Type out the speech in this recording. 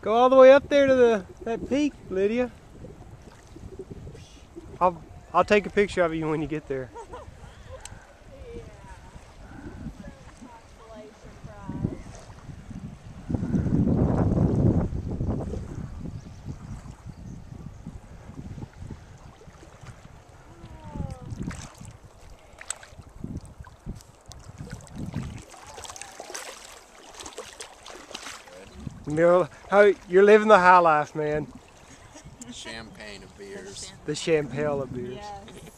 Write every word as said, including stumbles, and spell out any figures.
Go all the way up there to the that peak, Lydia. I'll I'll take a picture of you when you get there. You know, how you're living the high life, man. Champagne of beers. The champagne of beers. Yes.